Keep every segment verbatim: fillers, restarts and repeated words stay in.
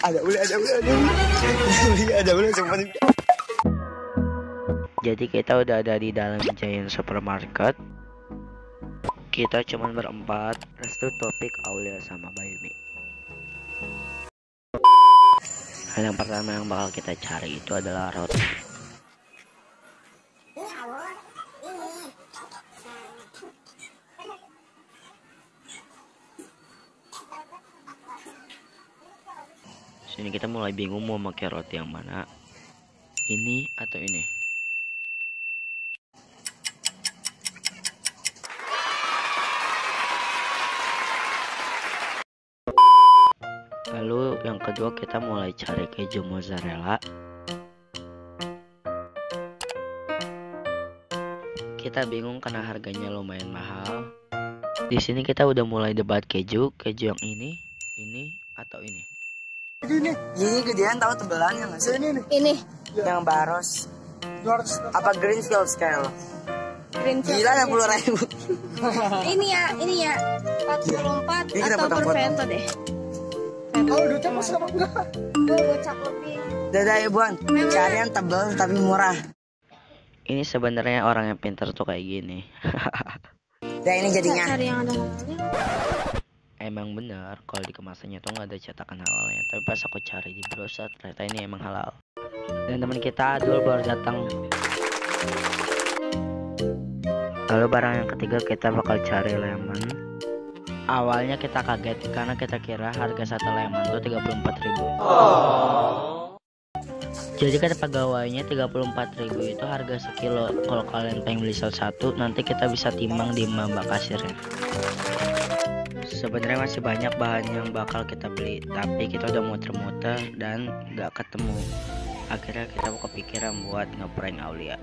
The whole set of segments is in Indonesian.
Ada uli, ada uli, ada uli, ada uli, sempat. Jadi kita udah ada di dalam Giant Supermarket. Kita cuman berempat. Restu, Topik, Aulia, sama Bayumi. Hal yang pertama yang bakal kita cari itu adalah roti. Sini kita mulai bingung mau pakai roti yang mana, ini atau ini. Lalu yang kedua kita mulai cari keju mozzarella. Kita bingung karena harganya lumayan mahal. Di sini kita udah mulai debat keju, keju yang ini, ini atau ini. Ini, ini gedean tahu tebelannya nggak sih? Ini, Ini yang Baros. Apa Greenfield scale? Greenfield. Gila enam puluh ribu. Ini ya, ini ya empat puluh empat Ini kita atau potong-potong. Perfetto deh. Oh, duitnya pas sama enggak? Gue gocap lebih. Dadah ibuan, cari yang tebel tapi murah. Ini sebenarnya orang yang pintar tuh kayak gini. Dan ini jadinya. Cari yang ada halalnya. Emang bener kalau di kemasannya tuh nggak ada cetakan halalnya, tapi pas aku cari di browser ternyata ini emang halal. Dan teman kita Adul baru datang. Lalu barang yang ketiga kita bakal cari lemon. Awalnya kita kaget karena kita kira harga satu lemon tuh tiga puluh empat ribu. Jadi kata pegawainya tiga puluh empat ribu itu harga sekilo. Kalau kalian pengen beli satu, nanti kita bisa timbang di mbak kasirnya. Sebenarnya masih banyak bahan yang bakal kita beli, tapi kita udah muter-muter dan nggak ketemu. Akhirnya kita kepikiran buat ngeprank Aulia.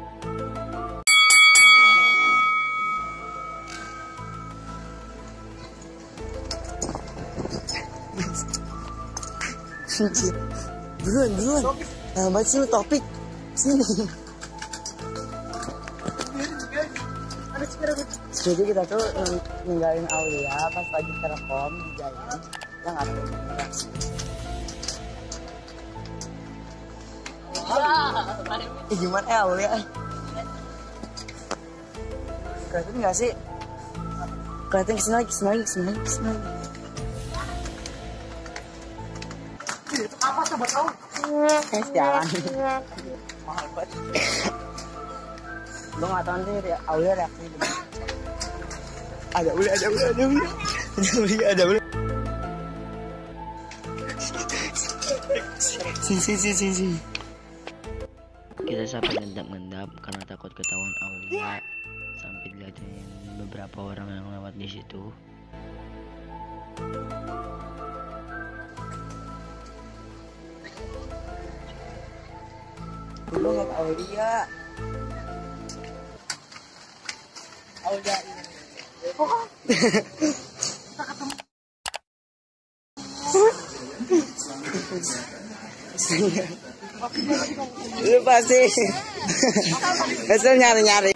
Buruan, buruan. Nah, banget sih lu Topik. Sini. Jadi kita tuh ninggalin Aulia pas lagi telepon di jalan. Kita nggak tahu reaksi. Eh, gimana ya Aulia? Kelihatan nggak sih? Kelihatan kesini lagi, kesini lagi, kesini lagi, kesini lagi. Itu apa coba tahu? Eh, jalan. Mahal banget. Lo nggak tahu nanti Aulia reaksi gimana? Ada uli, ada uli, ada uli, ada uli, ada uli. Sini, sini, sini, sini. Kita sampai ngendap-ngendap karena takut ketahuan Aulia, sampai dilihatin beberapa orang yang lewat di situ. Dulu nggak Aulia. Aulia ini. Lu pasti besok nyari-nyari.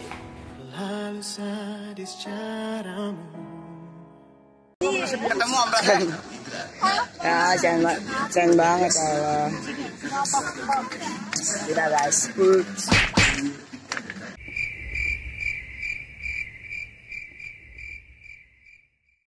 Ketemu Amblan. Ya, jangan jangan banget Allah. Tidak guys.